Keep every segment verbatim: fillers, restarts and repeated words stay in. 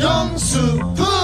명수풍.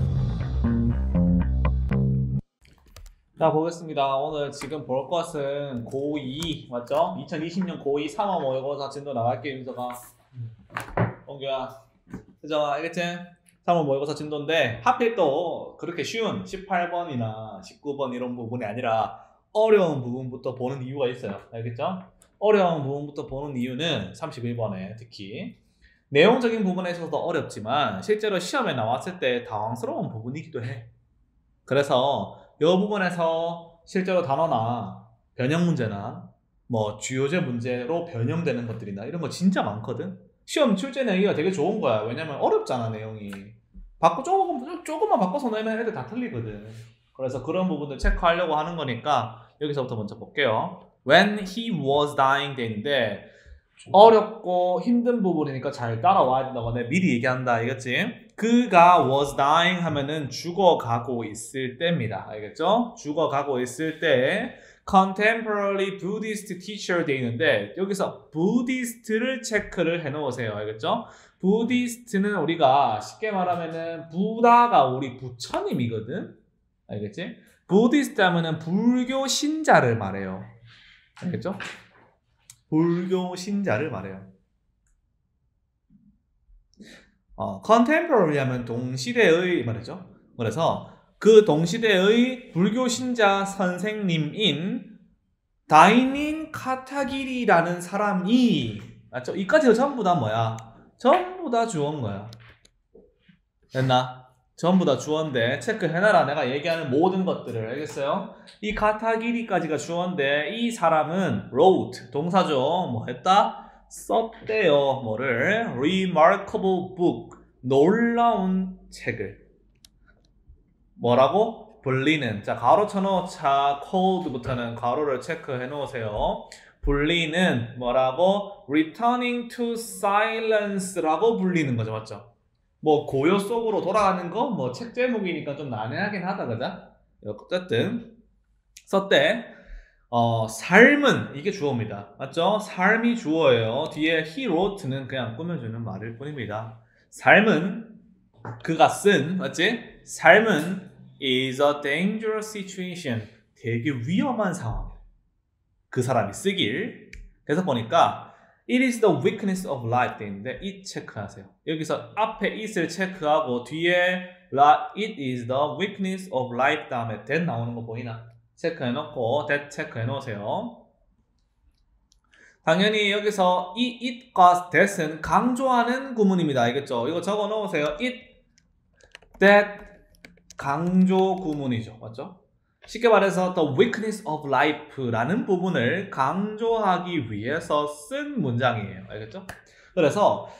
자, 보겠습니다. 오늘 지금 볼 것은 고이 맞죠? 이천이십 년 고이 삼 화 모의고사 진도 나갈게. 윤서가 엉규야 세정아 알겠지? 삼 화 모의고사 진도인데 하필 또 그렇게 쉬운 십팔 번이나 십구 번 이런 부분이 아니라 어려운 부분부터 보는 이유가 있어요. 알겠죠? 어려운 부분부터 보는 이유는 삼십일 번에 특히 내용적인 부분에 있어서도 어렵지만 실제로 시험에 나왔을 때 당황스러운 부분이기도 해. 그래서 이 부분에서 실제로 단어나 변형 문제나 뭐 주요제 문제로 변형되는 것들이나 이런 거 진짜 많거든. 시험 출제 내기가 되게 좋은 거야. 왜냐면 어렵잖아 내용이. 바꿔 조금 조금만 바꿔서 내면 애들 다 틀리거든. 그래서 그런 부분들 체크하려고 하는 거니까 여기서부터 먼저 볼게요. When he was dying 되는데 어렵고 힘든 부분이니까 잘 따라와야 된다고 내가 미리 얘기한다. 알겠지? 그가 was dying 하면은 죽어가고 있을 때입니다. 알겠죠? 죽어가고 있을 때 contemporary Buddhist teacher 돼 있는데 여기서 Buddhist를 체크를 해 놓으세요. 알겠죠? Buddhist는 우리가 쉽게 말하면은 부다가 우리 부처님이거든. 알겠지? Buddhist 하면은 불교 신자를 말해요. 알겠죠? 불교 신자를 말해요. 어, contemporary 하면 동시대의 말이죠. 그래서 그 동시대의 불교 신자 선생님인 다이닌 카타기리라는 사람이 맞죠? 이까지가 전부 다 뭐야? 전부 다 주어인 됐나? 전부 다 주어인데 체크해놔라. 내가 얘기하는 모든 것들을. 알겠어요? 이 카타기리까지가 주어인데 이 사람은 wrote 동사죠. 뭐 했다? 썼대요. 뭐를? remarkable book 놀라운 책을 뭐라고? 불리는. 자, 가로 쳐놓자. code부터는 가로를 체크해 놓으세요. 불리는 뭐라고? returning to silence라고 불리는 거죠. 맞죠? 뭐 고요 속으로 돌아가는 거 뭐 책 제목이니까 좀 난해하긴 하다. 그자? 어쨌든 썼대. 어, 삶은 이게 주어입니다. 맞죠? 삶이 주어예요. 뒤에 he wrote는 그냥 꾸며주는 말일 뿐입니다. 삶은 그가 쓴 맞지? 삶은 is a dangerous situation 되게 위험한 상황. 그 사람이 쓰길. 그래서 보니까 It is the weakness of life 돼 있는데 it 체크하세요. 여기서 앞에 it을 체크하고 뒤에 it is the weakness of life 다음에 that 나오는 거 보이나? 체크해놓고 that 체크해놓으세요. 당연히 여기서 이 it과 that은 강조하는 구문입니다. 알겠죠? 이거 적어놓으세요. it, that 강조 구문이죠. 맞죠? 쉽게 말해서 the weakness of life라는 부분을 강조하기 위해서 쓴 문장이에요. 알겠죠? 그래서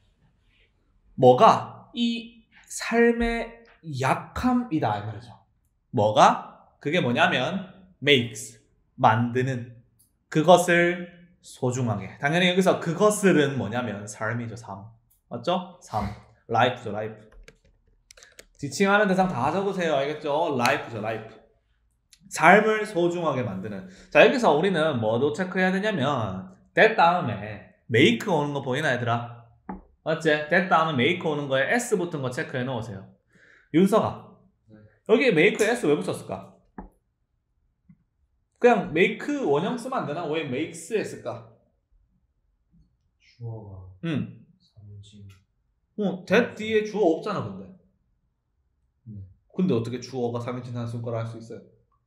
뭐가 이 삶의 약함이다 이 말이죠. 뭐가? 그게 뭐냐면 makes 만드는 그것을 소중하게. 당연히 여기서 그것을은 뭐냐면 삶이죠. 삶. 맞죠? 삶. life죠. life. 지칭하는 대상 다 적으세요. 알겠죠? life죠. life. 삶을 소중하게 만드는. 자, 여기서 우리는 뭐도 체크해야 되냐면 that 다음에 make 오는 거 보이나 얘들아? 맞지? that 다음에 make 오는 거에 s 붙은 거 체크해 놓으세요. 윤서가 여기에 make s 왜 붙였을까? 그냥 make 원형 쓰면 안 되나? 왜 makes 했을까? 주어가 응. 삼인칭. 어, that 뒤에 주어 없잖아 근데. 네. 근데 어떻게 주어가 삼인칭 단수인 걸 알 수 있어요?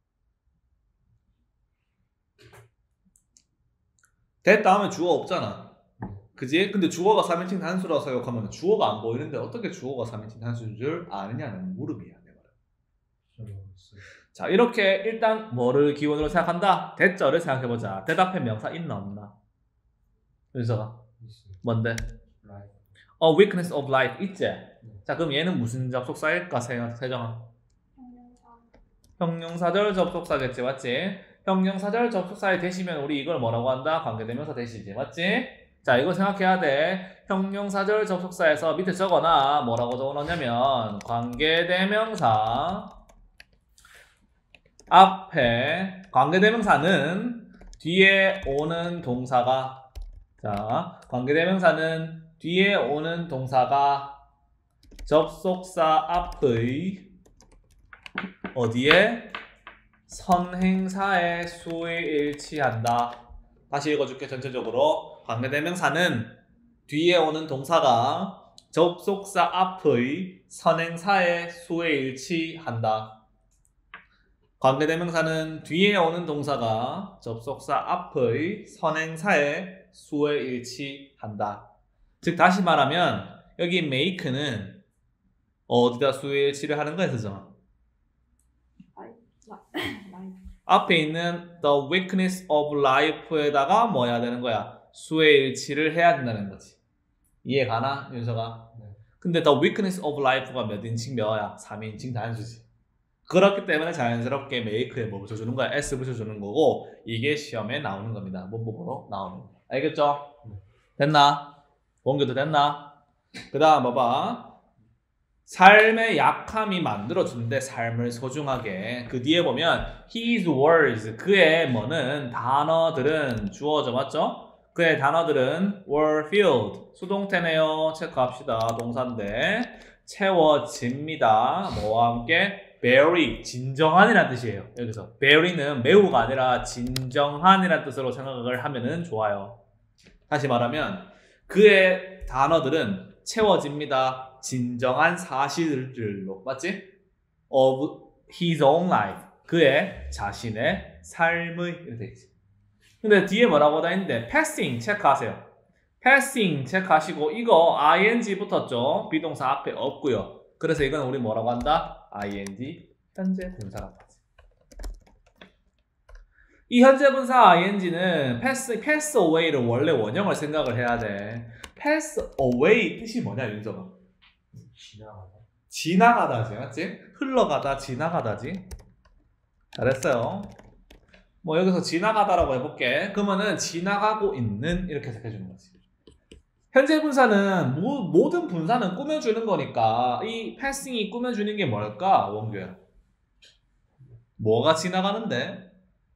that 다음에 주어 없잖아. 그지? 근데 주어가 삼인칭 단수라고 생각하면 주어가 안 보이는데 어떻게 주어가 삼인칭 단수인 줄 아느냐는 물음이야. 자, 이렇게 일단 뭐를 기본으로 생각한다? 대절을 생각해보자. 대답해 명사 있나 없나? 윤서가 뭔데? life. 어, weakness of life 있지? 자, 그럼 얘는 무슨 접속사일까? 세정아. 형용사절 접속사겠지, 맞지? 형용사절 접속사에 대시면 우리 이걸 뭐라고 한다? 관계대명사 대시지, 맞지? 자, 이거 생각해야 돼. 형용사절 접속사에서 밑에 적어놔. 뭐라고 적어놓냐면 관계대명사 앞에 관계대명사는 뒤에 오는 동사가 자, 관계대명사는 뒤에 오는 동사가 접속사 앞의 어디에 선행사의 수에 일치한다. 다시 읽어줄게. 전체적으로 관계대명사는 뒤에 오는 동사가 접속사 앞의 선행사의 수에 일치한다. 관계대명사는 뒤에 오는 동사가 접속사 앞의 선행사의 수에 일치한다. 즉 다시 말하면 여기 make는 어디다 수에 일치를 하는 거야, 서정아? 앞에 있는 the weakness of life에다가 뭐 해야 되는 거야? 수에 일치를 해야 된다는 거지. 이해 가나, 윤서가? 네. 근데 the weakness of life가 몇 인칭 몇야? 삼 인칭 단수지. 그렇기 때문에 자연스럽게 make에 뭐 붙여주는 거야? s 붙여주는 거고 이게 시험에 나오는 겁니다. 문법으로 나오는 거. 알겠죠? 네. 됐나? 원교도 됐나? 그 다음 봐봐. 삶의 약함이 만들어주는데 삶을 소중하게. 그 뒤에 보면 his words, 그의 뭐는 단어들은 주어져, 맞죠? 그의 단어들은 were filled, 수동태네요. 체크합시다. 동사인데 채워집니다. 뭐와 함께? very, 진정한이라는 뜻이에요. 여기서 very는 매우가 아니라 진정한이라는 뜻으로 생각을 하면은 좋아요. 다시 말하면 그의 단어들은 채워집니다. 진정한 사실들로, 맞지? of his own life, 그의 자신의 삶의, 이렇게 돼 있지. 근데 뒤에 뭐라고 다 있는데 passing 체크하세요. passing 체크하시고 이거 ing 붙었죠? 비동사 앞에 없고요. 그래서 이건 우리 뭐라고 한다? ing 현재 분사라고 하지. 이 현재 분사 ing는 pass, pass away를 원래 원형을 생각을 해야 돼. pass away 뜻이 뭐냐, 윤서가? 지나가다. 지나가다지, 맞지? 흘러가다, 지나가다지. 잘했어요. 뭐 여기서 지나가다라고 해볼게. 그러면은 지나가고 있는 이렇게 해석해주는 거지. 현재 분사는 모, 모든 분사는 꾸며주는 거니까 이 passing이 꾸며주는 게 뭘까, 원규야? 뭐가 지나가는데?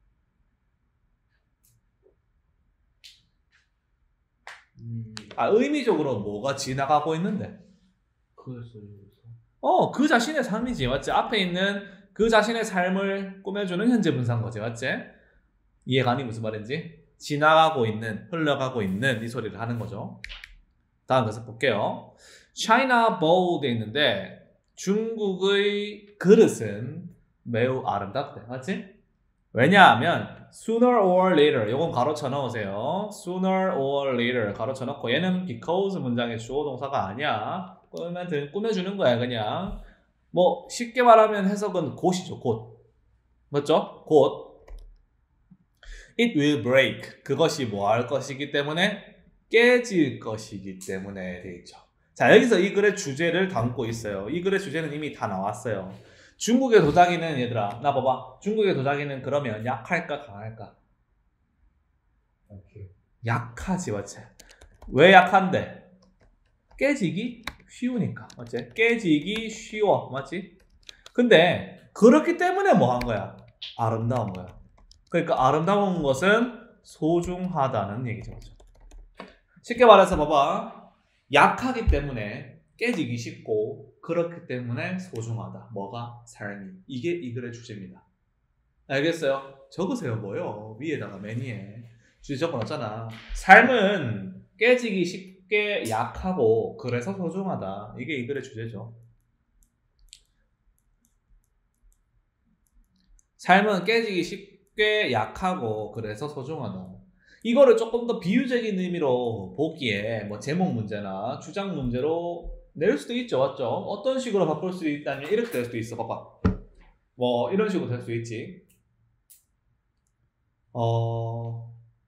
음. 아, 의미적으로 뭐가 지나가고 있는데? 그래서 여기서. 어, 그 자신의 삶이지, 맞지? 앞에 있는 그 자신의 삶을 꾸며주는 현재 분사인 거지, 맞지? 이해가니 무슨 말인지? 지나가고 있는, 흘러가고 있는 이 소리를 하는 거죠. 다음 것을 볼게요. China Bowl에 있는데 중국의 그릇은 매우 아름답대, 맞지? 왜냐하면 sooner or later, 요건 가로쳐 넣으세요. sooner or later 가로쳐 넣고 얘는 because 문장의 주어 동사가 아니야. 꾸며, 꾸며주는 거야, 그냥. 뭐 쉽게 말하면 해석은 곧이죠, 곧. 맞죠? 곧. It will break. 그것이 뭐 할 것이기 때문에? 깨질 것이기 때문에 돼 있죠. 자, 여기서 이 글의 주제를 담고 있어요. 이 글의 주제는 이미 다 나왔어요. 중국의 도자기는, 얘들아, 나 봐봐. 중국의 도자기는 그러면 약할까, 강할까? 오케이. 약하지, 맞지? 왜 약한데? 깨지기 쉬우니까, 맞지? 깨지기 쉬워, 맞지? 근데 그렇기 때문에 뭐 한 거야? 아름다운 거야. 그러니까 아름다운 것은 소중하다는 얘기죠, 맞죠? 쉽게 말해서 봐봐. 약하기 때문에 깨지기 쉽고 그렇기 때문에 소중하다. 뭐가? 삶이. 이게 이 글의 주제입니다. 알겠어요? 적으세요. 뭐요? 위에다가 매니에 주제 적어놨잖아. 삶은 깨지기 쉽게 약하고 그래서 소중하다. 이게 이 글의 주제죠. 삶은 깨지기 쉽게 약하고 그래서 소중하다. 이거를 조금 더 비유적인 의미로 보기에 뭐 제목 문제나 주장 문제로 낼 수도 있죠, 맞죠? 어떤 식으로 바꿀 수 있다면 이렇게 될 수도 있어. 봐봐. 뭐 이런 식으로 될 수 있지. 어,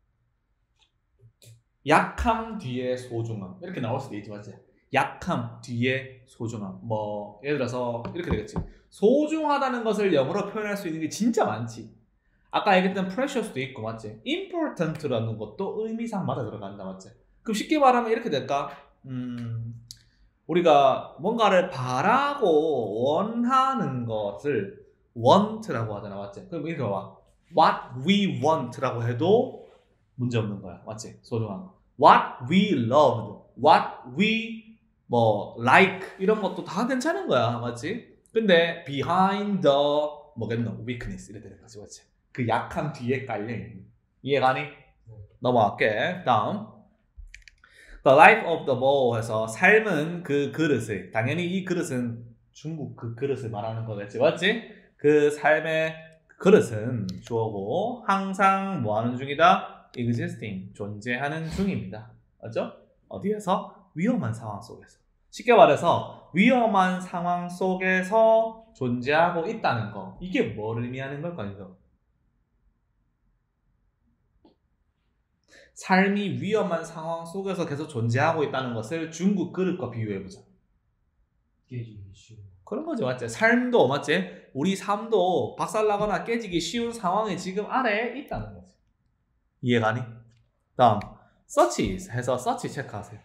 약함 뒤에 소중함 이렇게 나올 수도 있지, 맞지? 약함 뒤에 소중함. 뭐 예를 들어서 이렇게 되겠지. 소중하다는 것을 영어로 표현할 수 있는 게 진짜 많지. 아까 얘기했던 precious도 있고, 맞지? important라는 것도 의미상 맞아 들어간다, 맞지? 그럼 쉽게 말하면 이렇게 될까? 음, 우리가 뭔가를 바라고 원하는 것을 want라고 하잖아, 맞지? 그럼 이렇게 봐봐. what we want라고 해도 문제 없는 거야, 맞지? 소중한 거. what we loved, what we 뭐 like 이런 것도 다 괜찮은 거야, 맞지? 근데 behind the 뭐겠노? weakness 이래 되는 거지, 맞지? 그 약함 뒤에 깔려 있는. 이해가니? 넘어갈게. 다음. The life of the bowl 해서 삶은 그 그릇을, 당연히 이 그릇은 중국 그 그릇을 말하는 거겠지, 맞지? 그 삶의 그릇은 주어고 항상 뭐 하는 중이다? existing, 존재하는 중입니다. 맞죠? 어디에서? 위험한 상황 속에서. 쉽게 말해서 위험한 상황 속에서 존재하고 있다는 거. 이게 뭘 의미하는 걸까요? 삶이 위험한 상황 속에서 계속 존재하고 있다는 것을 중국 그릇과 비유해보자. 깨지기 쉬운. 그런 거지, 맞지? 삶도, 맞지? 우리 삶도 박살나거나 깨지기 쉬운 상황이 지금 아래에 있다는 거지. 이해가니? 다음, search 해서 search 체크하세요.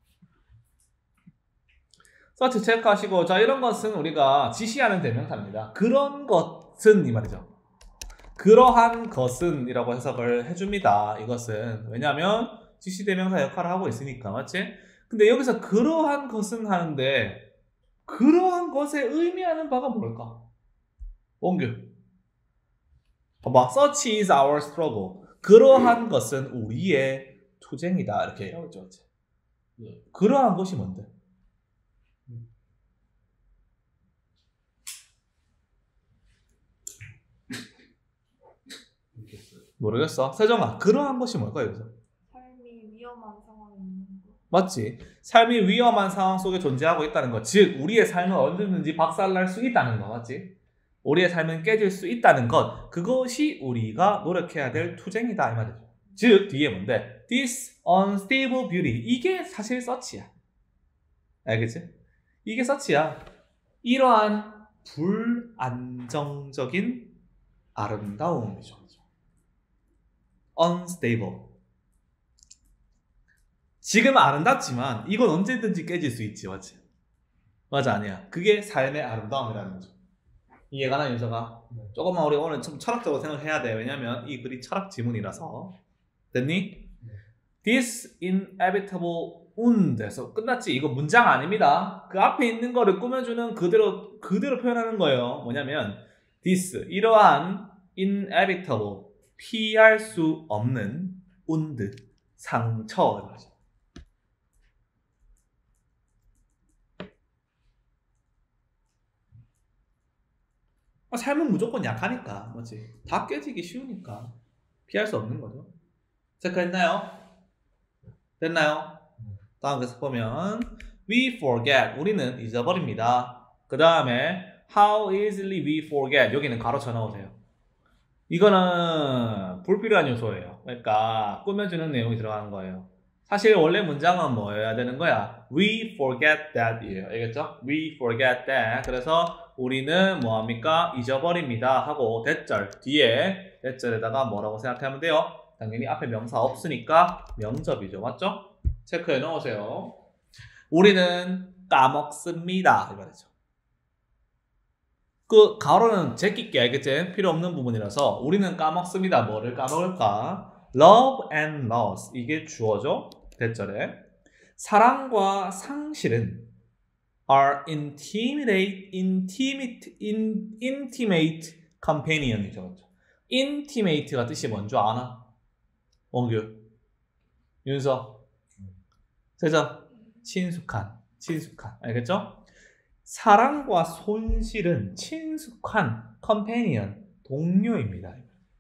search 체크하시고, 자, 이런 것은 우리가 지시하는 대명사입니다. 그런 것은 이 말이죠. 그러한 것은 이라고 해석을 해줍니다. 이것은. 왜냐하면 지시대명사 역할을 하고 있으니까. 맞지? 근데 여기서 그러한 것은 하는데 그러한 것에 의미하는 바가 뭘까? 원규. 봐봐. Such is our struggle. 그러한 것은 우리의 투쟁이다. 이렇게 얘기하죠. 그러한 것이 뭔데? 모르겠어. 세정아, 그러한 것이 뭘까 여기서? 삶이 위험한 상황에 있는 거. 맞지? 삶이 위험한 상황 속에 존재하고 있다는 것. 즉, 우리의 삶은 언제든지 박살날 수 있다는 거. 맞지? 우리의 삶은 깨질 수 있다는 것. 그것이 우리가 노력해야 될 투쟁이다 이 말이죠. 즉, 뒤에 뭔데? This unstable beauty. 이게 사실 서치야. 알겠지? 이게 서치야. 이러한 불안정적인 아름다움이죠. unstable. 지금 아름답지만 이건 언제든지 깨질 수 있지, 맞지? 맞아, 아니야. 그게 삶의 아름다움이라는 거죠. 이해가나, 윤서가? 네. 조금만 우리 오늘 좀 철학적으로 생각해야 돼. 왜냐면 이 글이 철학 지문이라서. 됐니? 네. This inevitable wound에서 끝났지. 이거 문장 아닙니다. 그 앞에 있는 거를 꾸며주는 그대로 그대로 표현하는 거예요. 뭐냐면 this, 이러한 inevitable, 피할 수 없는 wound, 상처. 삶은 무조건 약하니까, 맞지? 다 깨지기 쉬우니까 피할 수 없는 거죠. 체크했나요? 됐나요? 다음 계속 보면 we forget, 우리는 잊어버립니다. 그 다음에 how easily we forget, 여기는 가로 쳐넣으세요. 이거는 불필요한 요소예요. 그러니까 꾸며주는 내용이 들어가는 거예요. 사실 원래 문장은 뭐여야 되는 거야? We forget that 이에요. 알겠죠? We forget that. 그래서 우리는 뭐합니까? 잊어버립니다 하고 대절 뒤에 대절에다가 뭐라고 생각하면 돼요? 당연히 앞에 명사 없으니까 명접이죠. 맞죠? 체크해 넣으세요. 우리는 까먹습니다. 이 말이죠. 그 가로는 제끼게, 알겠지? 필요 없는 부분이라서 우리는 까먹습니다. 뭐를 까먹을까? Love and loss. 이게 주어죠. 대절에. 사랑과 상실은 are intimate, intimate, in, intimate companion이죠. intimate가 뜻이 뭔지 아나? 원규, 윤서, 세정, 친숙한, 친숙한. 알겠죠? 사랑과 손실은 친숙한 companion, 동료입니다.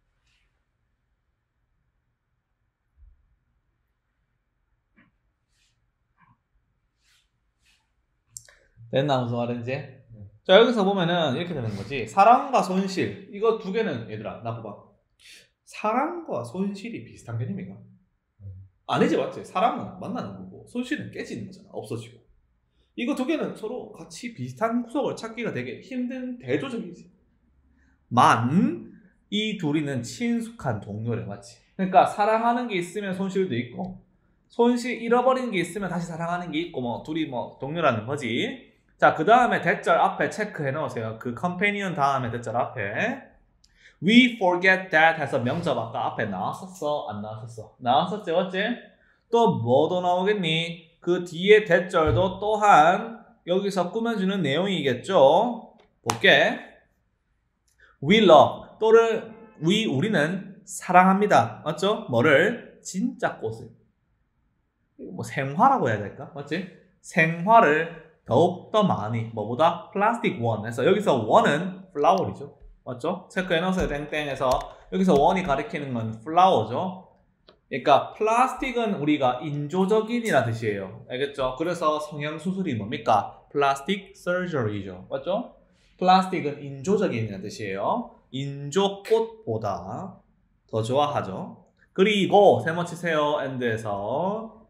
됐나 무슨 말인지? 네. 자, 여기서 보면은 이렇게 되는 거지. 사랑과 손실, 이거 두 개는 얘들아 나 봐봐. 사랑과 손실이 비슷한 개념인가? 아니지, 맞지? 사랑은 만나는 거고 손실은 깨지는 거잖아. 없어지고. 이거 두 개는 서로 같이 비슷한 구석을 찾기가 되게 힘든 대조적이지. 만 이 둘이는 친숙한 동료래, 맞지? 그러니까 사랑하는 게 있으면 손실도 있고 손실 잃어버리는 게 있으면 다시 사랑하는 게 있고 뭐 둘이 뭐 동료라는 거지. 자, 그 다음에 대절 앞에 체크해 넣으세요. 그 companion 다음에 대절 앞에 we forget that 해서 명접 아까 앞에 나왔었어? 안 나왔었어? 나왔었지, 맞지? 또 뭐 더 나오겠니? 그 뒤에 대절도 또한 여기서 꾸며주는 내용이겠죠. 볼게. We love 또를 we 우리는 사랑합니다. 맞죠? 뭐를? 진짜 꽃을. 뭐 생화라고 해야 될까? 맞지? 생화를 더욱더 많이 뭐보다 플라스틱 원에서 여기서 원은 플라워이죠. 맞죠? 체크해놓으세요. 땡땡에서 여기서 원이 가리키는 건 플라워죠. 그러니까 플라스틱은 우리가 인조적인이라 뜻이에요. 알겠죠? 그래서 성형수술이 뭡니까? 플라스틱 서저리죠. 맞죠? 플라스틱은 인조적인이라는 뜻이에요. 인조꽃보다 더 좋아하죠. 그리고 세모 치세요. and에서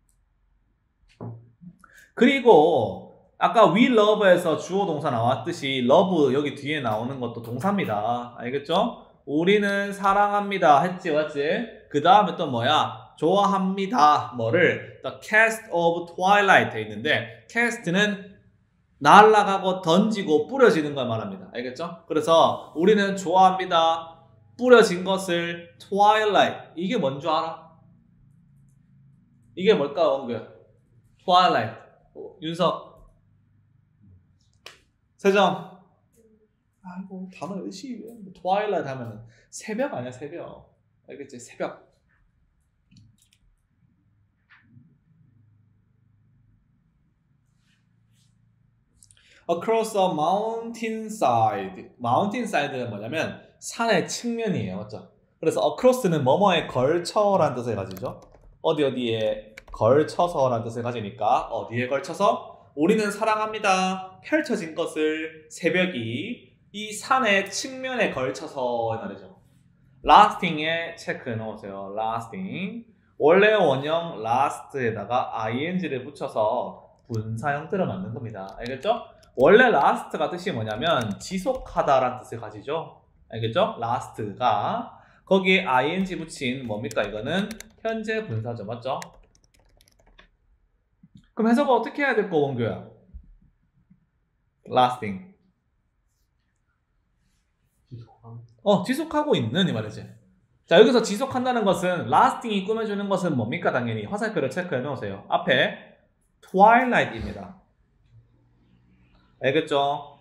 그리고 아까 we love에서 주어 동사 나왔듯이 love 여기 뒤에 나오는 것도 동사입니다. 알겠죠? 우리는 사랑합니다 했지 맞지? 그 다음에 또 뭐야? 좋아합니다. 뭐를? The cast of twilight 돼 있는데 cast는 날아가고 던지고 뿌려지는 걸 말합니다. 알겠죠? 그래서 우리는 좋아합니다. 뿌려진 것을 twilight. 이게 뭔 줄 알아? 이게 뭘까, 원규야? twilight. 어, 윤석. 세정. 아이고, 단어 열심히 해. twilight 하면은 새벽 아니야, 새벽. 알겠지? 새벽. Across a mountainside. mountainside는 뭐냐면 산의 측면이에요. 맞죠? 그래서 across는 뭐뭐에 걸쳐라는 뜻을 가지죠. 어디 어디에 걸쳐서라는 뜻을 가지니까 어디에 걸쳐서? 우리는 사랑합니다. 펼쳐진 것을 새벽이 이 산의 측면에 걸쳐서 말이죠. lasting에 체크해 놓으세요. lasting. 원래 원형 last에다가 ing를 붙여서 분사 형태로 만든 겁니다. 알겠죠? 원래 last가 뜻이 뭐냐면 지속하다라는 뜻을 가지죠. 알겠죠? last가 거기에 ing 붙인 뭡니까? 이거는 현재 분사죠. 맞죠? 그럼 해석을 어떻게 해야 될 거 원규야? lasting. 지속함. 어, 지속하고 있는 이 말이지. 자, 여기서 지속한다는 것은 lasting이 꾸며주는 것은 뭡니까? 당연히 화살표를 체크해 놓으세요. 앞에 twilight입니다. 알겠죠?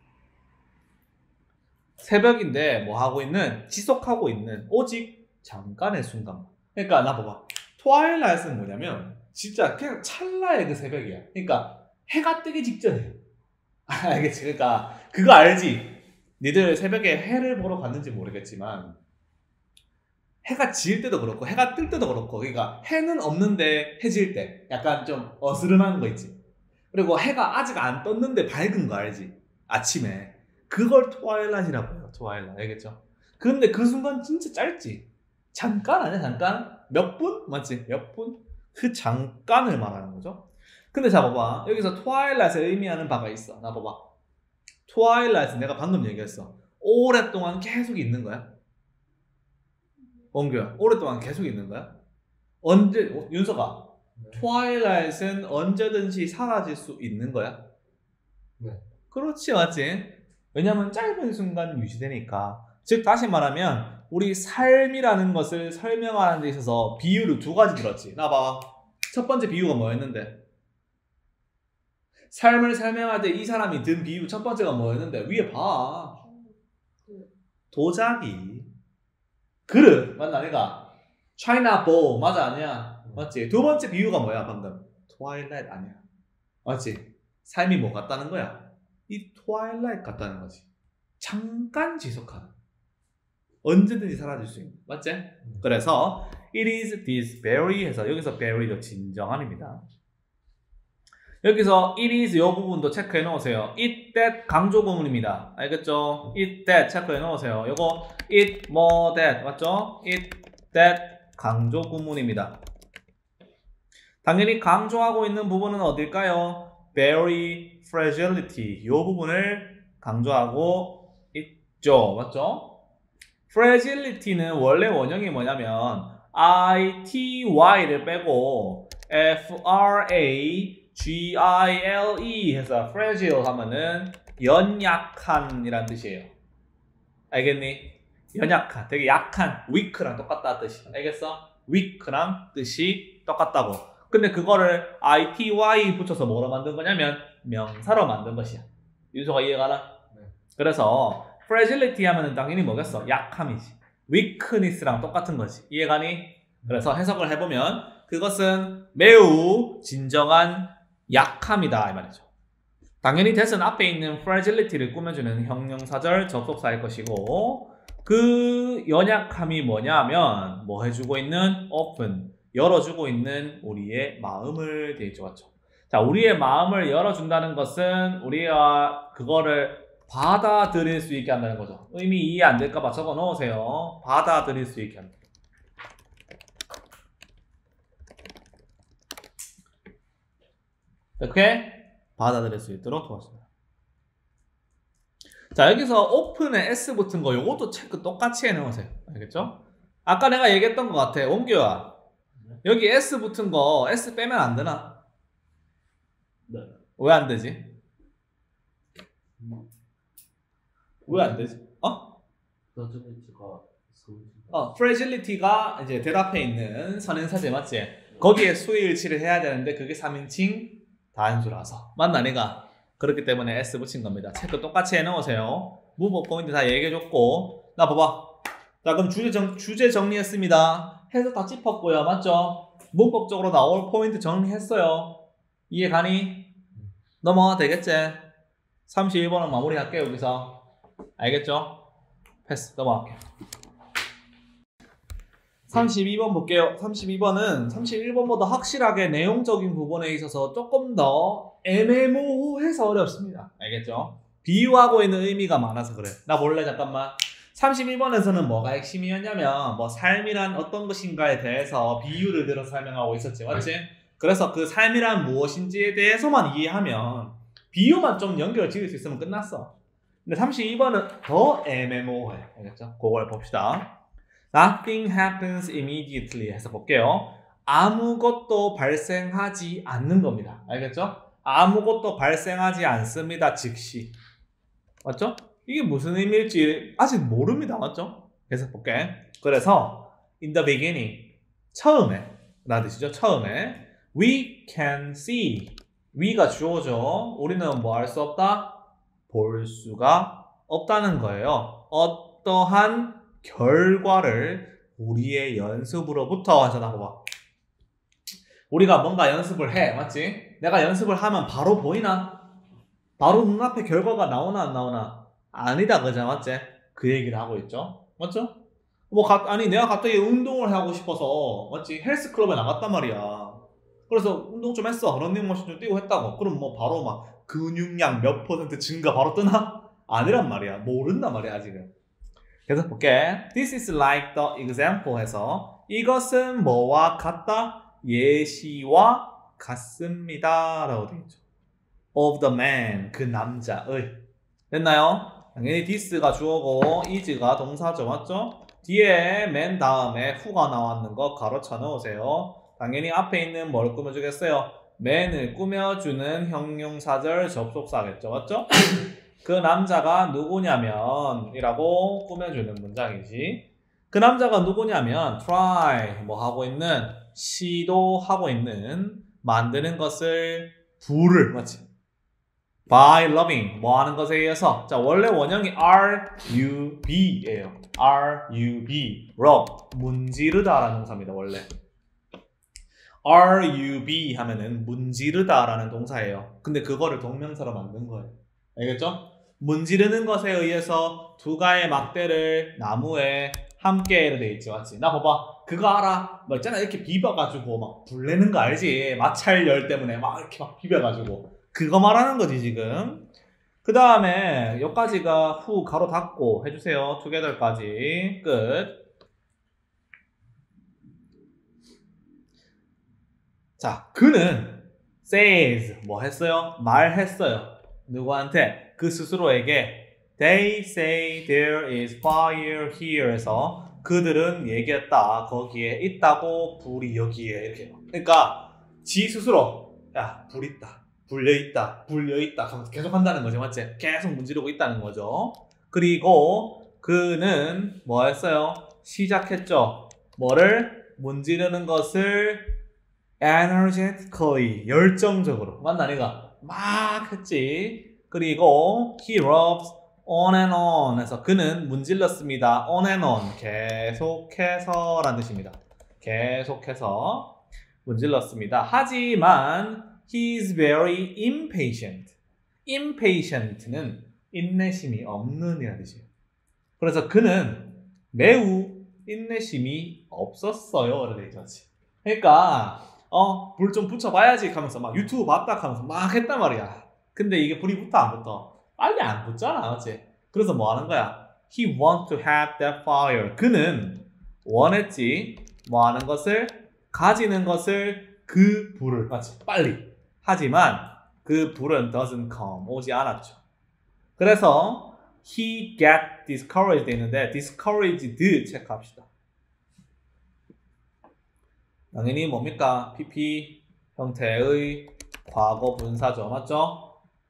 새벽인데 뭐 하고 있는? 지속하고 있는 오직 잠깐의 순간. 그러니까 나 봐봐. twilight은 뭐냐면 진짜 그냥 찰나의 그 새벽이야. 그러니까 해가 뜨기 직전이에요. 알겠지? 그러니까 그거 알지? 니들 새벽에 해를 보러 갔는지 모르겠지만 해가 지을 때도 그렇고 해가 뜰 때도 그렇고 그러니까 해는 없는데 해 질 때 약간 좀 어스름한 거 있지. 그리고 해가 아직 안 떴는데 밝은 거 알지? 아침에. 그걸 트와일라이트라고 해요. 트와일라이트. 알겠죠? 근데 그 순간 진짜 짧지? 잠깐 아니야? 잠깐? 몇 분? 맞지? 몇 분? 그 잠깐을 말하는 거죠. 근데 자 봐봐. 여기서 트와일라이트가 의미하는 바가 있어. 나 봐봐. 트와일라이트 내가 방금 얘기했어. 오랫동안 계속 있는 거야. 원규야. 오랫동안 계속 있는 거야? 언제? 어, 윤서가. 트와일라이트는 언제든지 사라질 수 있는 거야? 네. 그렇지 맞지? 왜냐면 짧은 순간 유지되니까. 즉 다시 말하면 우리 삶이라는 것을 설명하는 데 있어서 비유를 두 가지 들었지. 나 봐. 첫 번째 비유가 뭐였는데? 삶을 설명할 때 이 사람이 든 비유 첫 번째가 뭐였는데? 위에 봐. 도자기. 그릇. 맞나 아니가? China bowl. 맞아 아니야? 맞지? 두 번째 비유가 뭐야 방금? twilight 아니야. 맞지? 삶이 뭐 같다는 거야? 이 twilight 같다는 거지. 잠깐 지속하는. 언제든지 사라질 수 있는. 맞지? 음. 그래서 it is this very 해서 여기서 very도 진정한입니다. 여기서 it is 이 부분도 체크해 놓으세요. it that 강조 구문입니다. 알겠죠? it that 체크해 놓으세요. 요거 it more that 맞죠? it that 강조 구문입니다. 당연히 강조하고 있는 부분은 어딜까요? very fragility 이 부분을 강조하고 있죠. 맞죠? fragility는 원래 원형이 뭐냐면 ity를 빼고 fragile 해서 fragile 하면은 연약한 이란 뜻이에요. 알겠니? 연약한, 되게 약한 weak랑 똑같다는 뜻이. 알겠어? weak랑 뜻이 똑같다고. 근데 그거를 ity 붙여서 뭐로 만든 거냐면 명사로 만든 것이야. 윤서가 이해가나? 네. 그래서 fragility 하면은 당연히 뭐겠어? 약함이지. weakness랑 똑같은 거지. 이해가니? 그래서 해석을 해보면 그것은 매우 진정한 약함이다 이 말이죠. 당연히 that은 앞에 있는 fragility를 꾸며주는 형용사절 접속사일 것이고 그 연약함이 뭐냐면 뭐 해주고 있는 open 열어주고 있는 우리의 마음을 되죠. 맞죠? 자, 우리의 마음을 열어준다는 것은 우리가 그거를 받아들일 수 있게 한다는 거죠. 의미 이해 안 될까봐 적어 놓으세요. 받아들일 수 있게 한다. 이렇게 받아들일 수 있도록 도와줍니다. 자, 여기서 오픈에 S 붙은 거 요것도 체크 똑같이 해놓으세요. 알겠죠? 아까 내가 얘기했던 것 같아. 원규야. 여기 S 붙은 거 S 빼면 안 되나? 네. 왜 안 되지? 왜 안 되지? 어? fragility가 어, fragility가 이제 대답해 있는 선행사제 맞지? 거기에 수일치를 해야 되는데 그게 삼인칭 다한수라서 맞나 내가? 그렇기 때문에 S 붙인 겁니다. 체크 똑같이 해놓으세요. 문법 포인트 다 얘기해줬고 나 봐봐. 자, 그럼 주제, 정, 주제 정리했습니다. 해석 다 짚었고요. 맞죠? 문법적으로 나올 포인트 정리했어요. 이해 가니? 넘어가 되겠지? 삼십일 번은 마무리할게요. 여기서 알겠죠? 패스 넘어갈게요. 삼십이 번 볼게요. 삼십이 번은 삼십일 번보다 확실하게 내용적인 부분에 있어서 조금 더 애매모호해서 어렵습니다. 알겠죠? 비유하고 있는 의미가 많아서 그래. 나 몰래 잠깐만. 삼십일 번에서는 뭐가 핵심이었냐면 뭐 삶이란 어떤 것인가에 대해서 비유를 들어 설명하고 있었지. 맞지? 그래서 그 삶이란 무엇인지에 대해서만 이해하면 비유만 좀 연결 지을 수 있으면 끝났어. 근데 삼십이 번은 더 애매모호해. 알겠죠? 그걸 봅시다. Nothing happens immediately 해서 볼게요. 아무것도 발생하지 않는 겁니다. 알겠죠? 아무것도 발생하지 않습니다. 즉시. 맞죠? 이게 무슨 의미일지 아직 모릅니다. 맞죠? 계속 볼게. 그래서 in the beginning 처음에 라는 뜻이죠. 처음에 we can see we가 주어죠. 우리는 뭐 할 수 없다? 볼 수가 없다는 거예요. 어떠한 결과를 우리의 연습으로부터 하잖아. 봐봐. 우리가 뭔가 연습을 해. 맞지? 내가 연습을 하면 바로 보이나? 바로 눈앞에 결과가 나오나 안 나오나? 아니다 그죠? 맞지? 그 얘기를 하고 있죠. 맞죠? 뭐 가, 아니 내가 갑자기 운동을 하고 싶어서 맞지? 헬스클럽에 나갔단 말이야. 그래서 운동 좀 했어. 런닝머신 좀 뛰고 했다고. 그럼 뭐 바로 막 근육량 몇 퍼센트 증가 바로 뜨나? 아니란 말이야. 모른단 말이야 아직은. 계속 볼게. This is like the example 해서 이것은 뭐와 같다? 예시와 같습니다 라고 되어 있죠. Of the man, 그 남자의. 됐나요? 당연히 this가 주어고 is가 동사죠. 맞죠? 뒤에 man 다음에 who가 나왔는 거 가로쳐 넣으세요. 당연히 앞에 있는 뭘 꾸며주겠어요? man을 꾸며주는 형용사절 접속사겠죠. 맞죠? 그 남자가 누구냐면 이라고 꾸며주는 문장이지. 그 남자가 누구냐면 try 뭐 하고 있는 시도하고 있는 만드는 것을 부를 맞지? by loving 뭐 하는 것에 의해서 자 원래 원형이 rub예요. rub rub 문지르다 라는 동사입니다. 원래 rub 하면은 문지르다 라는 동사예요. 근데 그거를 동명사로 만든 거예요. 알겠죠? 문지르는 것에 의해서 두 가의 막대를 나무에 함께 돼 있지. 맞지? 나 봐봐. 그거 알아? 뭐 있잖아. 이렇게 비벼가지고 막 불내는 거 알지? 마찰열 때문에 막 이렇게 막 비벼가지고. 그거 말하는 거지, 지금. 그 다음에 여기까지가 후 가로 닫고 해주세요. together까지. 끝. 자, 그는 says 뭐 했어요? 말했어요. 누구한테? 그 스스로에게 They say there is fire here 해서 그들은 얘기했다. 거기에 있다고 불이 여기에 이렇게. 그러니까 지 스스로 야, 불 있다. 불려있다. 불려있다. 하면서 계속 한다는 거죠. 맞지? 계속 문지르고 있다는 거죠. 그리고 그는 뭐 했어요? 시작했죠. 뭐를? 문지르는 것을 energetically 열정적으로 맞나 아니가 막 했지. 그리고 he rubs on and on 해서 그는 문질렀습니다. on and on 계속해서 라는 뜻입니다. 계속해서 문질렀습니다. 하지만 he is very impatient. impatient는 인내심이 없는 이라는 뜻이에요. 그래서 그는 매우 인내심이 없었어요. 라는 얘기지. 그러니까 어, 불 좀 붙여봐야지 하면서 막 유튜브 봤다 하면서 막 했단 말이야. 근데 이게 불이 붙어 안 붙어? 빨리 안 붙잖아, 맞지? 그래서 뭐 하는 거야? He wants to have that fire. 그는 원했지, 뭐 하는 것을, 가지는 것을, 그 불을, 맞지? 빨리. 하지만 그 불은 doesn't come, 오지 않았죠. 그래서 he get discouraged 있는데 discouraged 체크합시다. 당연히 뭡니까? 피피 형태의 과거 분사죠. 맞죠?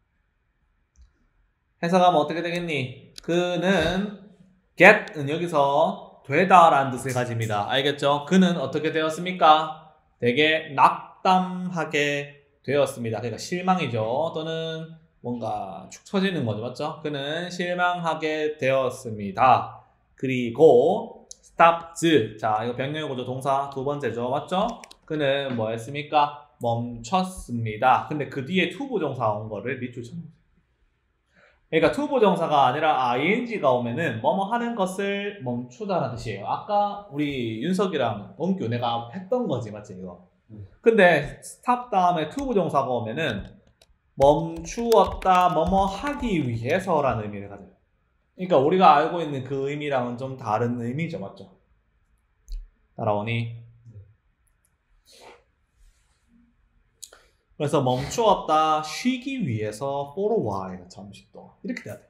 해석하면 어떻게 되겠니? 그는 get은 여기서 되다 라는 뜻을 가집니다. 알겠죠? 그는 어떻게 되었습니까? 되게 낙담하게 되었습니다. 그러니까 실망이죠. 또는 뭔가 축 처지는 거죠. 맞죠? 그는 실망하게 되었습니다. 그리고 stopped. 자, 이거 병렬 구조 동사 두 번째죠. 맞죠? 그는 뭐 했습니까? 멈췄습니다. 근데 그 뒤에 to 부정사 온 거를 밑줄 쳐놓으세요. 그러니까 to 부정사가 아니라 아이엔지가 오면은 뭐뭐 하는 것을 멈추다라는 뜻이에요. 아까 우리 윤석이랑 원규 내가 했던 거지. 맞지 이거? 근데 stop 다음에 to 부정사가 오면은 멈추었다 뭐뭐 하기 위해서라는 의미를 가져요. 그러니까 우리가 알고 있는 그 의미랑은 좀 다른 의미죠. 맞죠? 따라오니? 그래서 멈추었다 쉬기 위해서 for a while 잠시 동안 이렇게 돼야 돼.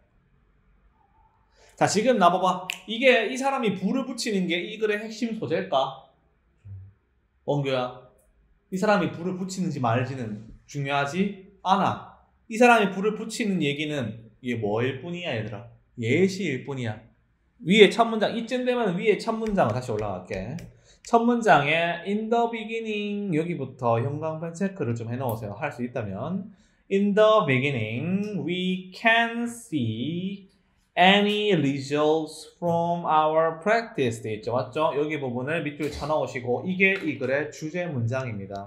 자 지금 나봐봐. 이게 이 사람이 불을 붙이는 게 이 글의 핵심 소재일까? 원규야. 이 사람이 불을 붙이는지 말지는 중요하지 않아. 이 사람이 불을 붙이는 얘기는 이게 뭐일 뿐이야 얘들아. 예시일 뿐이야. 위에 첫 문장 이쯤 되면 위에 첫 문장을 다시 올라갈게. 첫 문장에 in the beginning 여기부터 형광펜 체크를 좀 해놓으세요. 할 수 있다면 in the beginning we can see any results from our practice 돼 있죠. 맞죠? 여기 부분을 밑줄 쳐넣으시고 이게 이 글의 주제 문장입니다.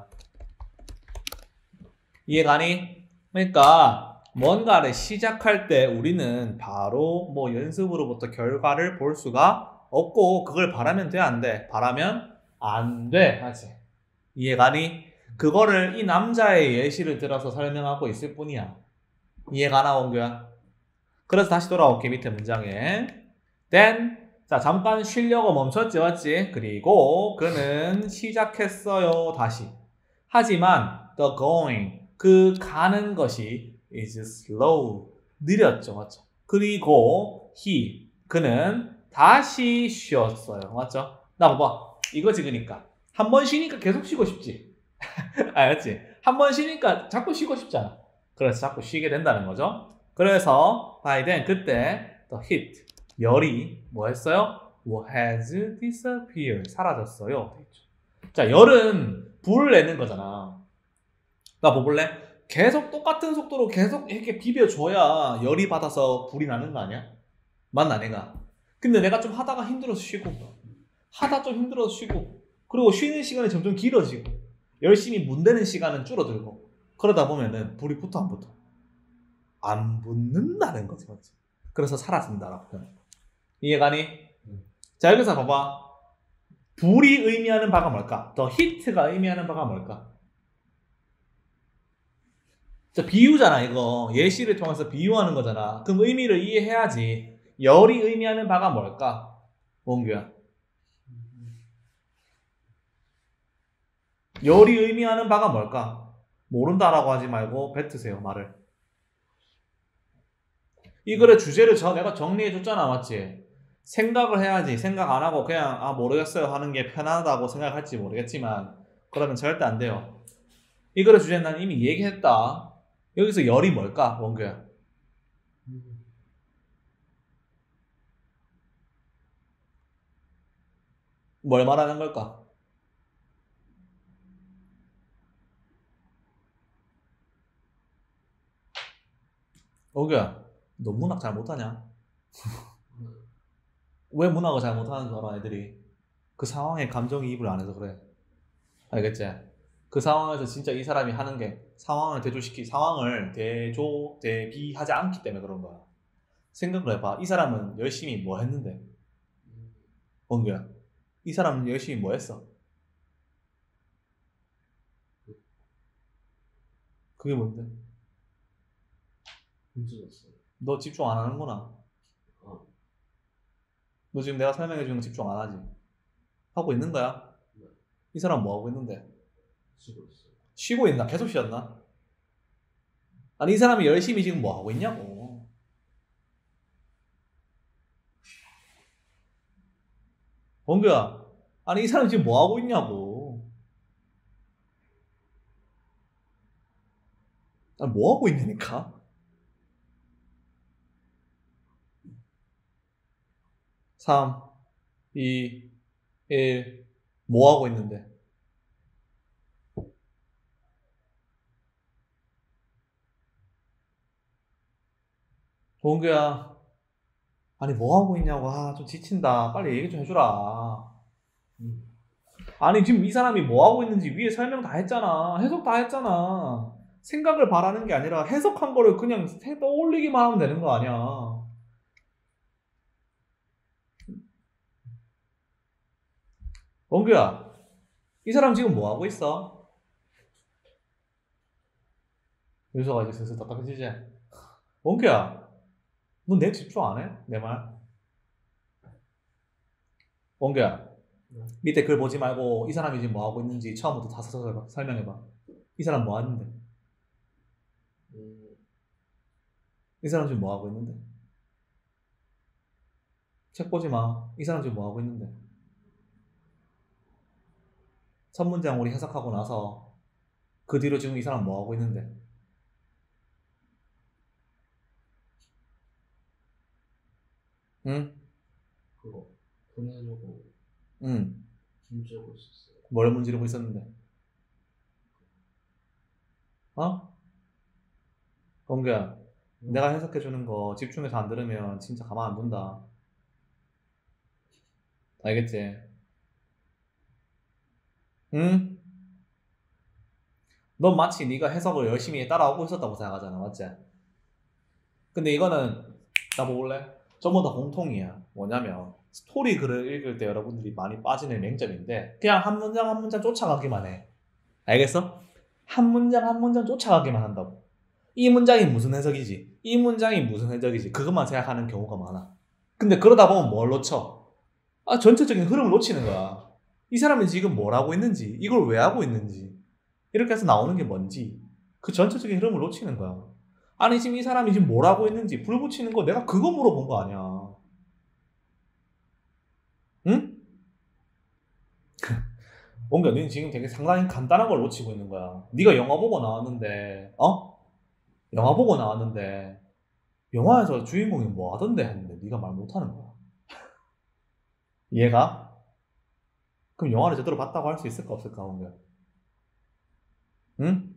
이해가니? 그러니까 뭔가를 시작할 때 우리는 바로 뭐 연습으로부터 결과를 볼 수가 없고 그걸 바라면 돼? 안 돼? 바라면 안 돼. 맞지? 이해가니? 그거를 이 남자의 예시를 들어서 설명하고 있을 뿐이야. 이해가나 원규야? 그래서 다시 돌아올게 밑에 문장에 then 자 잠깐 쉬려고 멈췄지 맞지? 그리고 그는 시작했어요 다시. 하지만 the going 그 가는 것이 is slow 느렸죠 맞죠? 그리고 he 그는 다시 쉬었어요. 맞죠? 나 봐봐. 이거지 그니까. 한 번 쉬니까 계속 쉬고 싶지. 알았지? 한 번 쉬니까 자꾸 쉬고 싶잖아. 그래서 자꾸 쉬게 된다는 거죠. 그래서 by then 그때 the heat 열이 뭐 했어요? has disappeared 사라졌어요. 자 열은 불을 내는 거잖아. 나 뭐 볼래? 계속 똑같은 속도로 계속 이렇게 비벼줘야 열이 받아서 불이 나는 거 아니야? 맞나 내가? 근데 내가 좀 하다가 힘들어서 쉬고 하다 좀 힘들어서 쉬고 그리고 쉬는 시간이 점점 길어지고 열심히 문대는 시간은 줄어들고 그러다 보면은 불이 붙어 안 붙어? 안 붙는다는 거지 맞지? 그래서 사라진다라고 표현해. 이해가니? 음. 자 여기서 봐봐. 불이 의미하는 바가 뭘까? 더 히트가 의미하는 바가 뭘까? 자 비유잖아 이거. 예시를 통해서 비유하는 거잖아. 그럼 의미를 이해해야지. 열이 의미하는 바가 뭘까? 원규야. 열이 의미하는 바가 뭘까? 모른다라고 하지 말고 뱉으세요 말을. 이 글의 주제를 저 내가 정리해 줬잖아 맞지? 생각을 해야지. 생각 안 하고 그냥 아 모르겠어요 하는 게 편하다고 생각할지 모르겠지만 그러면 절대 안 돼요. 이 글의 주제는 난 이미 얘기했다. 여기서 열이 뭘까 원규야? 뭘 말하는 걸까? 원규야, 너 문학 잘 못하냐? 네. 왜 문학을 잘 못하는 줄 알아, 애들이? 그 상황에 감정이입을 안 해서 그래. 알겠지? 그 상황에서 진짜 이 사람이 하는 게 상황을 대조시키, 상황을 대조, 대비하지 않기 때문에 그런 거야. 생각을 해봐. 이 사람은 열심히 뭐 했는데? 음, 원규야, 이 사람은 열심히 뭐 했어? 그게 뭔데? 문제였어요. 너 집중 안 하는구나. 아, 너 지금 내가 설명해 주는 거 집중 안 하지? 하고 있는 거야? 네. 이 사람 뭐 하고 있는데? 쉬고 있어요. 쉬고 있나? 계속 쉬었나? 아니 이 사람이 열심히 지금 뭐 하고 있냐고. 원규야, 아니 이 사람이 지금 뭐 하고 있냐고. 아니 뭐 하고 있냐니까? 삼, 이, 일, 뭐 하고 있는데? 원규야, 아니 뭐 하고 있냐고. 아, 좀 지친다. 빨리 얘기 좀 해주라. 음, 아니 지금 이 사람이 뭐 하고 있는지 위에 설명 다 했잖아. 해석 다 했잖아. 생각을 바라는 게 아니라 해석한 거를 그냥 새- 떠올리기만 하면 되는 거 아니야. 원규야, 이 사람 지금 뭐 하고 있어? 윤서가 이제 슬슬 답답해지지? 원규야, 너 내 집중 안 해? 내 말? 원규야, 네. 밑에 글 보지 말고 이 사람이 지금 뭐 하고 있는지 처음부터 다 서서 설명해봐. 이 사람 뭐 하는데? 음, 이 사람 지금 뭐 하고 있는데? 책 보지 마. 이 사람 지금 뭐 하고 있는데? 첫 문장 우리 해석하고 나서 그 뒤로 지금 이 사람 뭐 하고 있는데? 응? 그거 보내려고 응. 문제고 있었어요. 뭘 문지르고 있었는데? 어? 원규야, 내가 해석해주는 거 집중해서 안 들으면 진짜 가만 안 둔다. 알겠지? 응? 넌 마치 네가 해석을 열심히 따라오고 있었다고 생각하잖아, 맞지? 근데 이거는 나보고 볼래? 전부 다 공통이야. 뭐냐면 스토리 글을 읽을 때 여러분들이 많이 빠지는 맹점인데 그냥 한 문장 한 문장 쫓아가기만 해. 알겠어? 한 문장 한 문장 쫓아가기만 한다고. 이 문장이 무슨 해석이지? 이 문장이 무슨 해석이지? 그것만 생각하는 경우가 많아. 근데 그러다 보면 뭘 놓쳐? 아, 전체적인 흐름을 놓치는 거야. 이 사람이 지금 뭘 하고 있는지, 이걸 왜 하고 있는지, 이렇게 해서 나오는 게 뭔지, 그 전체적인 흐름을 놓치는 거야. 아니, 지금 이 사람이 지금 뭘 하고 있는지, 불 붙이는 거 내가 그거 물어본 거 아니야. 응? 뭔가 너는 지금 되게 상당히 간단한 걸 놓치고 있는 거야. 네가 영화 보고 나왔는데, 어? 영화 보고 나왔는데, 영화에서 주인공이 뭐 하던데 했는데 네가 말 못하는 거야. 이해가? 그럼 영화를 제대로 봤다고 할 수 있을까 없을까, 뭔가? 응?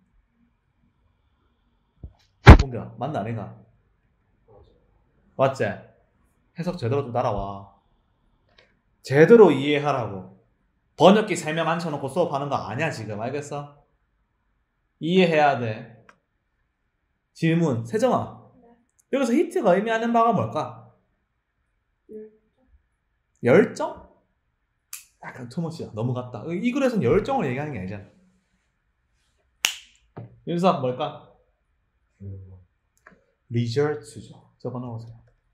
뭔가 맞나 아닌가? 맞아. 맞지? 해석 제대로 좀 따라와. 제대로 이해하라고. 번역기 설명 앉혀놓고 수업하는 거 아니야 지금. 알겠어? 이해해야 돼. 질문. 세정아, 네. 여기서 히트가 의미하는 바가 뭘까? 열정. 열정? 약간 투머치야. 너무 같다. 이 글에서는 열정을 얘기하는 게 아니잖아. 윤서 뭘까? 음, 리절트죠. 적어놓으세요.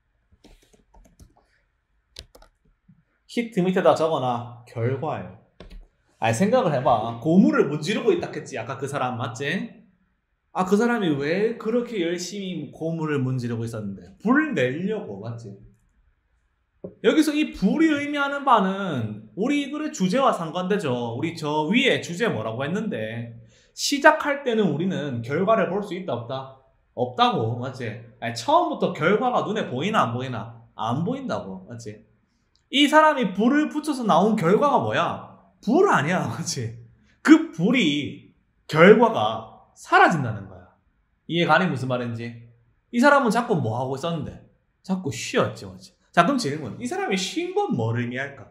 히트 밑에다 적어놔. 결과예요. 아니 생각을 해봐. 고물을 문지르고 있다 했지. 아까 그 사람 맞지? 아, 그 사람이 왜 그렇게 열심히 고물을 문지르고 있었는데? 불 내려고 맞지? 여기서 이 불이 의미하는 바는 우리 글의 주제와 상관되죠. 우리 저 위에 주제 뭐라고 했는데 시작할 때는 우리는 결과를 볼 수 있다 없다? 없다고 맞지? 아니, 처음부터 결과가 눈에 보이나 안 보이나? 안 보인다고 맞지? 이 사람이 불을 붙여서 나온 결과가 뭐야? 불 아니야 맞지? 그 불이 결과가 사라진다는 거야. 이해가니 무슨 말인지? 이 이 사람은 자꾸 뭐 하고 있었는데? 자꾸 쉬었지, 맞지? 자, 그럼 질문. 이 사람이 쉰 건 뭐를 의미할까?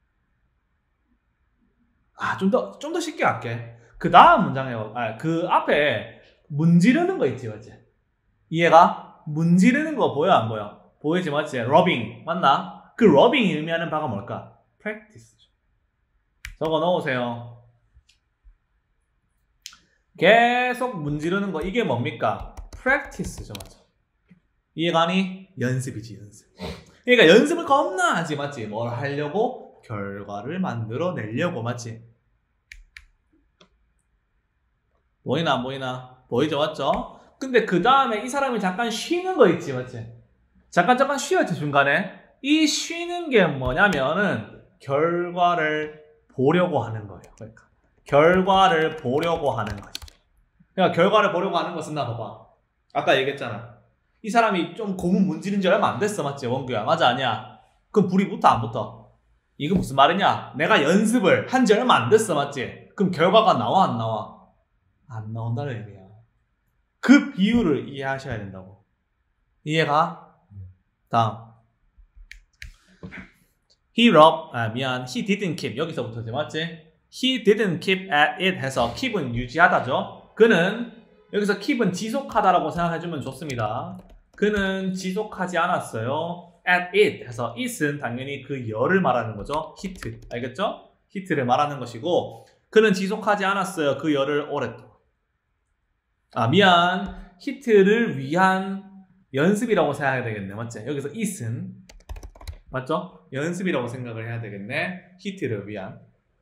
아, 좀 더, 좀 더 쉽게 할게. 그 다음 문장에, 아, 그 앞에 문지르는 거 있지, 맞지? 이해가? 문지르는 거 보여, 안 보여? 보이지, 맞지? 러빙, 맞나? 그 러빙이 의미하는 바가 뭘까? practice죠. 적어 넣으세요. 계속 문지르는 거, 이게 뭡니까? practice죠, 맞죠? 이해가니? 연습이지, 연습. 그러니까 연습을 겁나 하지, 맞지? 뭘 하려고? 결과를 만들어내려고, 맞지? 보이나 안 보이나? 보이죠, 맞죠? 근데 그 다음에 이 사람이 잠깐 쉬는 거 있지, 맞지? 잠깐 잠깐 쉬었지, 중간에. 이 쉬는 게 뭐냐면은 결과를 보려고 하는 거예요. 그러니까 결과를 보려고 하는 것이죠. 그러니까 결과를 보려고 하는 것은 나 봐봐. 아까 얘기했잖아. 이 사람이 좀 고문 문지른 지 얼마 안 됐어, 맞지? 원규야, 맞아, 아니야? 그럼 불이 붙어, 안 붙어? 이거 무슨 말이냐? 내가 연습을 한 지 얼마 안 됐어, 맞지? 그럼 결과가 나와, 안 나와? 안 나온다는 의미야. 그 비율을 이해하셔야 된다고. 이해가? 다음. He robbed, 아, 미안. He didn't keep. 여기서부터지, 맞지? He didn't keep at it 해서 keep은 유지하다죠. 그는, 여기서 keep은 지속하다라고 생각해주면 좋습니다. 그는 지속하지 않았어요. at it 해서 it은 당연히 그 열을 말하는 거죠. 히트. 알겠죠? 히트를 말하는 것이고, 그는 지속하지 않았어요. 그 열을 오랫동안. 아, 미안. 히트를 위한 연습이라고 생각해야 되겠네. 맞지? 여기서 it은, 맞죠? 연습이라고 생각을 해야 되겠네. 히트를 위한.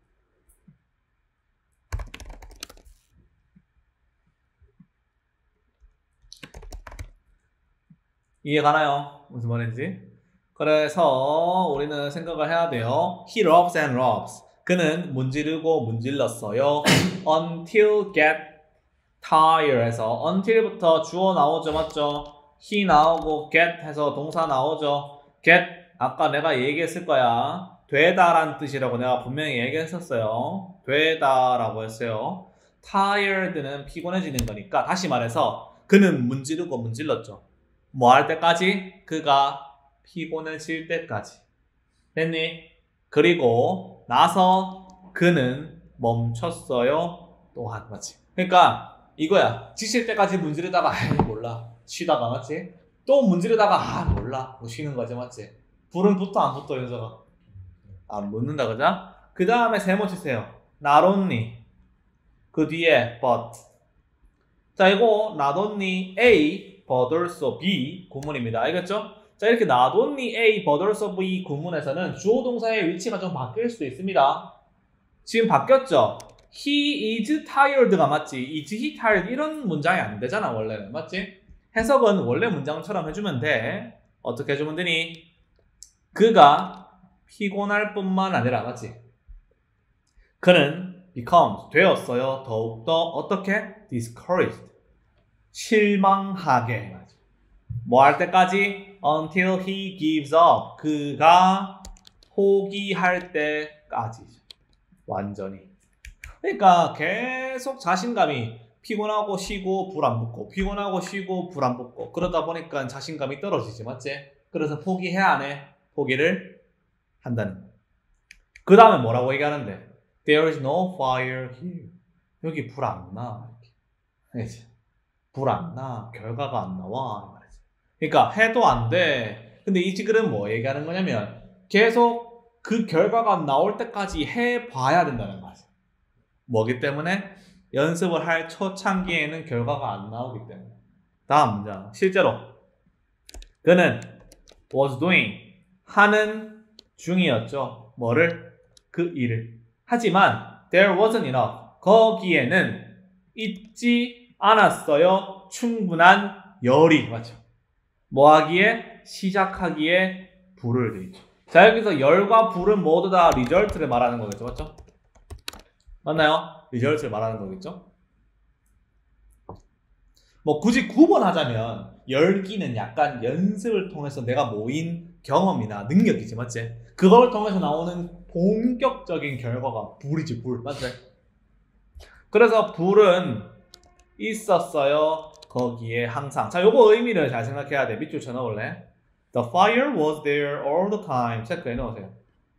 이해가나요? 무슨 말인지? 그래서 우리는 생각을 해야 돼요. He robs and robs. 그는 문지르고 문질렀어요. Until get tired 해서 until부터 주어 나오죠, 맞죠? he 나오고 get 해서 동사 나오죠. get 아까 내가 얘기했을 거야. 되다란 뜻이라고 내가 분명히 얘기했었어요. 되다라고 했어요. tired는 피곤해지는 거니까 다시 말해서 그는 문지르고 문질렀죠. 뭐 할 때까지? 그가 피곤해질 때까지. 됐니? 그리고 나서 그는 멈췄어요. 또한, 맞지? 그러니까 이거야. 지칠 때까지 문지르다가 아 몰라. 쉬다가, 맞지? 또 문지르다가 아 몰라. 뭐 쉬는 거지, 맞지? 불은 붙어 안 붙어, 연서가? 안 붙는다, 그죠? 그 다음에 세모 치세요. not only. 그 뒤에 but. 자, 이거 not only A, but also B 구문입니다. 알겠죠? 자, 이렇게 not only A, but also B 구문에서는 주어 동사의 위치가 좀 바뀔 수도 있습니다. 지금 바뀌었죠? He is tired가 맞지? Is he tired? 이런 문장이 안 되잖아, 원래는. 맞지? 해석은 원래 문장처럼 해주면 돼. 어떻게 해주면 되니? 그가 피곤할 뿐만 아니라, 맞지? 그는 becomes, 되었어요. 더욱더 어떻게? discouraged. 실망하게. 뭐 할 때까지? until he gives up. 그가 포기할 때까지. 완전히. 그러니까 계속 자신감이 피곤하고 쉬고 불 안 붙고 피곤하고 쉬고 불 안 붙고 그러다 보니까 자신감이 떨어지지, 맞지? 그래서 포기해야 안 해? 포기를 한다는 거야. 그 다음에 뭐라고 얘기하는데? There is no fire here. 여기 불 안 나. 알겠지? 불 안 나. 결과가 안 나와. 그러니까 해도 안 돼. 근데 이 지글은 뭐 얘기하는 거냐면 계속 그 결과가 나올 때까지 해봐야 된다는 거지. 뭐기 때문에? 연습을 할 초창기에는 결과가 안 나오기 때문에. 다음 문장. 실제로 그는 was doing 하는 중이었죠. 뭐를? 그 일을. 하지만 there wasn't enough. 거기에는 있지 않았어요. 충분한 열이. 맞죠? 뭐 하기에? 시작하기에 불을 들이죠. 자, 여기서 열과 불은 모두 다 리절트를 말하는 거겠죠. 맞죠? 맞나요? 리절트를 말하는 거겠죠? 뭐 굳이 구분하자면 열기는 약간 연습을 통해서 내가 모인 경험이나 능력이지, 맞지? 그걸 통해서 나오는 본격적인 결과가 불이지, 불. 맞지? 그래서 불은 있었어요. 거기에 항상. 자, 요거 의미를 잘 생각해야 돼. 밑줄 쳐넣을래? The fire was there all the time. 체크해 넣으세요.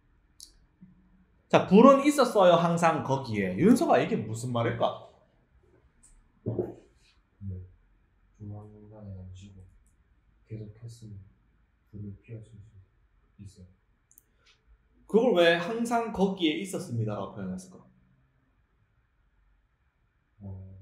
자, 불은 있었어요. 항상 거기에. 윤서가 이게 무슨 말일까? 네. 중앙공간에 앉히고 계속했으면 불을 피할 수 있어요. 그걸 왜 항상 거기에 있었습니다라고 표현했을까? 어,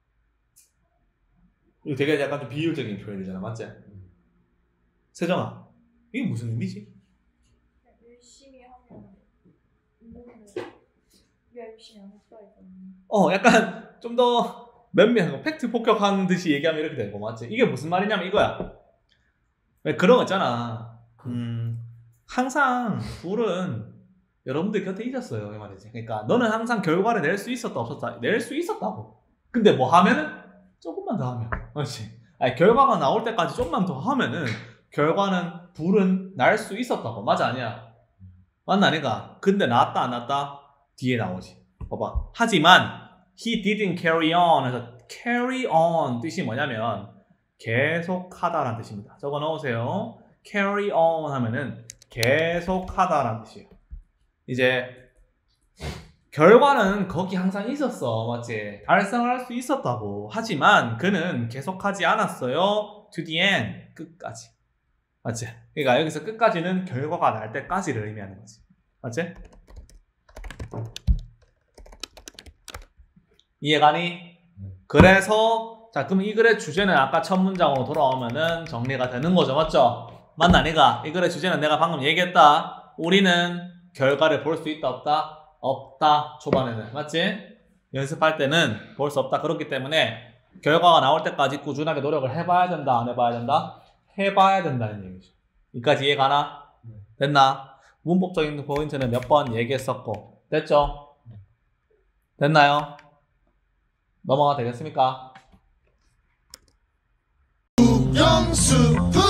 이거 되게 약간 좀 비유적인 표현이잖아, 맞지? 음. 세정아, 이게 무슨 의미지? 열심히 하면 있는데 열심히 안 했어야 되는. 어, 약간 좀 더 면밀한 팩트 폭격하는 듯이 얘기하면 이렇게 되고, 맞지? 이게 무슨 말이냐면 이거야. 왜 그런 거 있잖아. 음, 항상 불은 여러분들 곁에 있었어요, 이 말이지. 그러니까 너는 항상 결과를 낼 수 있었다, 없었다, 낼 수 있었다고. 근데 뭐 하면은 조금만 더 하면, 그렇지? 아니, 결과가 나올 때까지 조금만 더 하면은 결과는 불은 날 수 있었다고. 맞아, 아니야? 맞나, 아니가? 근데 나왔다, 안 나왔다? 뒤에 나오지. 봐봐. 하지만 he didn't carry on 해서 carry on 뜻이 뭐냐면 계속하다라는 뜻입니다. 적어 넣으세요. carry on 하면은 계속하다라는 뜻이에요. 이제 결과는 거기 항상 있었어, 맞지? 달성할 수 있었다고. 하지만 그는 계속하지 않았어요. to the end, 끝까지. 맞지? 그러니까 여기서 끝까지는 결과가 날 때까지를 의미하는 거지. 맞지? 이해가니? 그래서 자, 그럼 이 글의 주제는 아까 첫 문장으로 돌아오면은 정리가 되는 거죠, 맞죠? 맞나, 아니가? 이 글의 주제는 내가 방금 얘기했다. 우리는 결과를 볼 수 있다, 없다? 없다. 초반에는, 맞지? 연습할 때는 볼 수 없다. 그렇기 때문에 결과가 나올 때까지 꾸준하게 노력을 해봐야 된다, 안 해봐야 된다? 해봐야 된다는 얘기죠. 여기까지 이해가나? 됐나? 문법적인 포인트는 몇 번 얘기했었고, 됐죠? 됐나요? 넘어가 되겠습니까? 영수